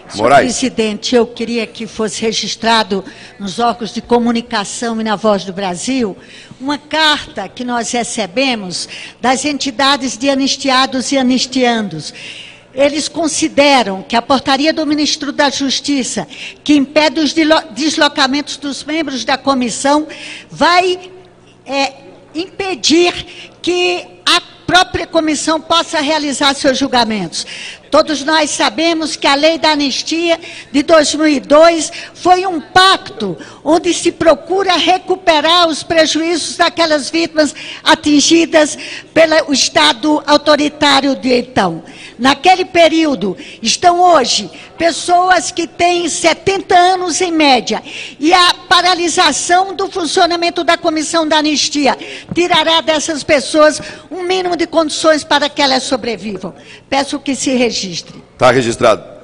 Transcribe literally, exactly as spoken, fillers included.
Moraes. Senhor presidente, eu queria que fosse registrado nos órgãos de comunicação e na Voz do Brasil uma carta que nós recebemos das entidades de anistiados e anistiandos. Eles consideram que a portaria do ministro da Justiça, que impede os deslocamentos dos membros da comissão, vai é, impedir que a própria comissão possa realizar seus julgamentos. Todos nós sabemos que a lei da anistia de dois mil e dois foi um pacto onde se procura recuperar os prejuízos daquelas vítimas atingidas pelo Estado autoritário de então. Naquele período, estão hoje pessoas que têm setenta anos em média, e a paralisação do funcionamento da comissão da anistia tirará dessas pessoas um mínimo de condições para que elas sobrevivam. Peço que se registre. Está registrado.